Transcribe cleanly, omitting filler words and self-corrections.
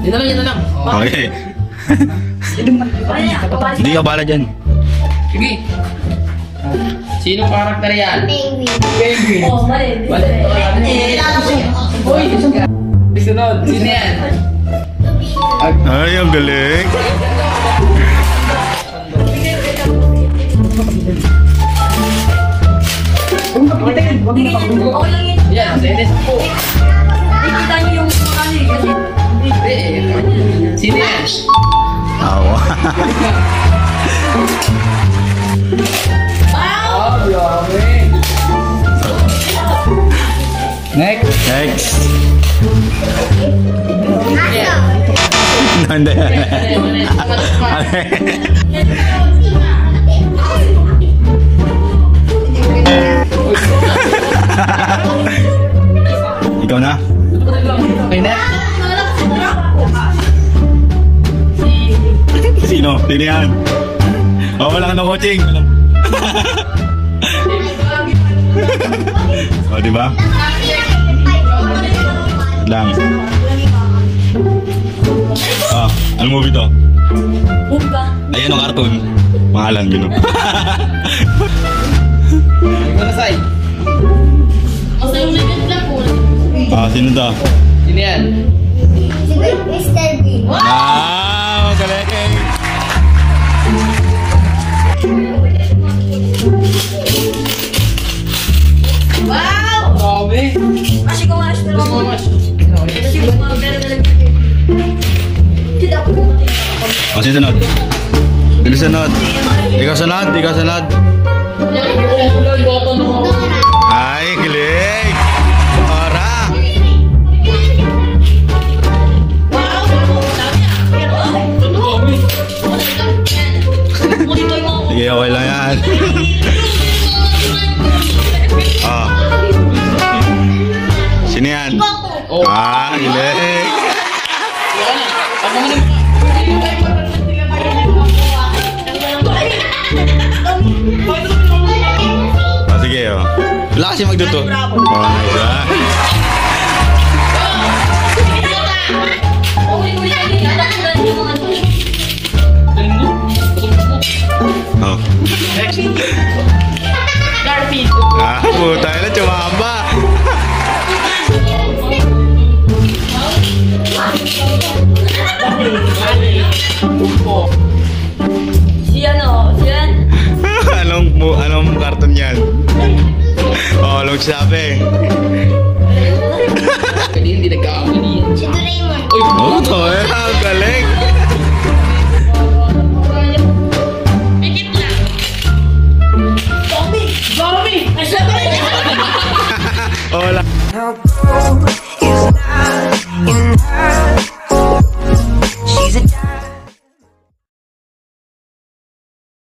Yun na lang. Okay. Hindi ka bala dyan. Sige. Sino karakter yan? Penguin. Oh, mali. Uy! Sunod. Sino yan? Ay, ang galing. Yan, Dennis po. Nakikita niyo yung kasi Sino yan? Awa. Oh, grabe. Next. Next. Hindi. Ikaw na? Okay na. Sino? Sino yan? Oh, wala ka na coaching. Oh, di ba? Lang. Ah, anong movie to? Ayan ang cartoon. Pangalan, gano'n. Ikaw na, Sai. Ah, sino to? Sino yan? Mr. Bean. Ah, galing. Wow! Grabe. Masih ko mas pero mo. Mas. Kasi mo pero talaga. Tidak ko. O, sino sunod? Sino sunod? Ikaw sunod? Ikaw sunod? Ay, galing. Ora. Sige, okay lang yan. Ah. Sino yan? Ah, galing. Oh, sige, oh. Wala kasi magduto. Oh, nice, ah. Oh. Garfield. Ah, puta na, chumamba. Si ano? Si yan? Anong karton yan? Oh, long sabi. Hindi nagkakamali. Si Doraemon. Uy, Oh, to, eh, ang galing.